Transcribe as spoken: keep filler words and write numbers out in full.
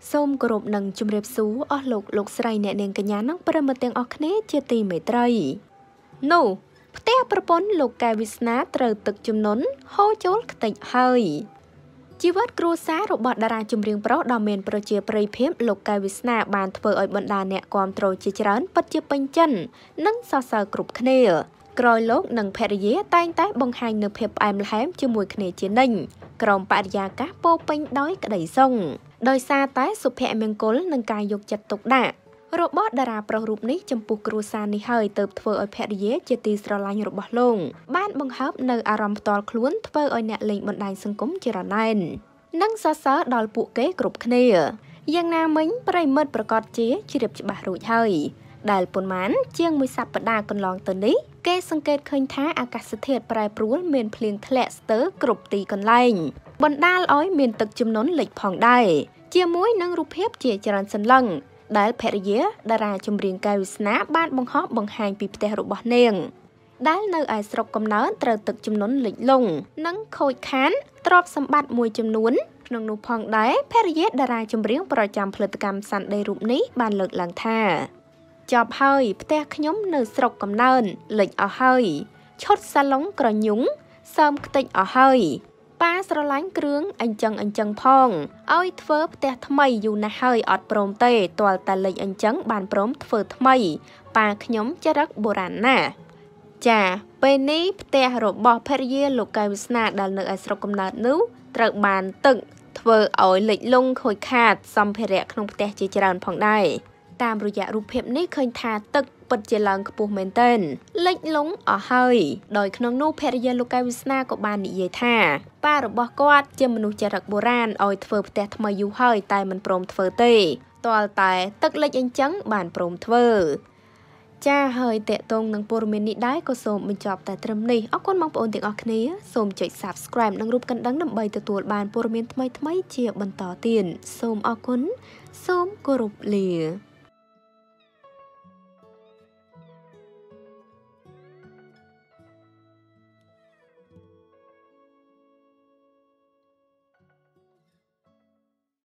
សូមគោរពនឹងជម្រាបសួរអស់លោកលោកស្រីអ្នកនាងកញ្ញានិងប្រិមត្តទាំងអស់គ្នាជាទីមេត្រីនោះផ្ទះប្រពន្ធលោកកែវវាសនាត្រូវទឹកជំនន់ហូរចូលខ្ទេចហើយជីវិតគ្រួសាររបស់តារាចម្រៀងប្រុសដ៏មានប្រជាប្រិយភាពលោកកែវវាសនាបានធ្វើឲ្យបណ្ដាអ្នកគាំទ្រជាច្រើនពិតជាពេញចិត្តនិងសរសើរគ្រប់គ្នាក្រោយលោកនិងភរិយាតែងតែបង្ហាញនូវភាពផ្អែមល្ហែមជាមួយគ្នាជានិច្ចក្រោមបរិយាកាសពោពេញដោយក្តីសុខដោយសារតែសុភមង្គលនិងការយកចិត្តទុកដាក់របស់តារាប្រុសរូបនេះចំពោះគ្រួសារនេះហើយទើបធ្វើឲ្យភរិយាជាទីស្រឡាញ់របស់លោកបានបង្ហើបនៅអារម្មណ៍ផ្ទាល់ខ្លួនធ្វើឲ្យអ្នកលេងបណ្ដាញសង្គមជារណែននិងសរសើរដល់ពួកគេគ្រប់គ្នាយ៉ាងណាមិញប្រិមិត្តប្រកាសជាជ្រាបច្បាស់រួចហើយដែលប៉ុន្មានជាងមួយសប្តាហ៍កន្លងទៅនេះគេសង្កេតឃើញថាអាកាសធាតុប្រែប្រួលមានភ្លៀងធ្លាក់ស្ទើរគ្រប់ទីកន្លែងបណ្ដាលឲ្យមានទឹកជំនន់លិចផងដែរជាមួយនឹងរូបភាពជាច្រើនសន្លឹងដែលភរិយាតារាចម្រៀងកែវវាសនាបានបង្ហោះបង្ហាញពីផ្ទះរបស់នាងដែលនៅឯស្រុកកំណើតត្រូវទឹកជំនន់លិចលង់និងខូចខានទ្រព្យសម្បត្តិមួយចំនួនក្នុងនោះផងដែរភរិយាតារាចម្រៀងប្រចាំផលិតកម្មសន្តិរូបនេះបានលើកឡើងថាចប់ហើយផ្ទះខ្ញុំនៅស្រុកកំណើតលិចអស់ហើយឈុតសាឡុងក្រញុងសើមខ្ទេចអស់ហើយប៉ាស្រឡាញ់គ្រឿងអញ្ចឹងអញ្ចឹងផងឲ្យធ្វើផ្ទះថ្មីយូរណាស់ហើយអត់ព្រមទេទាល់តែលិចអញ្ចឹងបានព្រមធ្វើថ្មីប៉ាខ្ញុំចរិតបុរាណណាស់ចាពេលនេះផ្ទះរបស់ភរិយាលោកកែវវាសនាដែលនៅឯស្រុកកំណើតនោះត្រូវបានទឹកធ្វើឲ្យលិចលង់ខូចខាតសម្ភារៈក្នុងផ្ទះជាច្រើនផងដែរតាមរយៈរូបភាពនេះឃើញថាទឹកពិតជាឡើងខ្ពស់មែនទែនលិចលង់អស់ហើយដោយក្នុងនោះភរិយាលោកកែវវាសនាក៏បាននិយាយថាប៉ារបស់គាត់ជាមនុស្សចរិតបុរាណឲ្យធ្វើផ្ទះថ្មីយូរហើយតែមិនព្រមធ្វើទេទាល់តែទឹកលិចអញ្ចឹងបានព្រមធ្វើចាហើយតេតងនឹងព័ត៌មាននេះដែរក៏សូមបញ្ចប់តែត្រឹមនេះអរគុណបងប្អូនទាំងអស់គ្នាសូមចុច Subscribe និងរូបកណ្ដឹងដើម្បីទទួលបានព័ត៌មានថ្មីៗជាបន្តទៀតសូមអរគុណសូមគោរពលា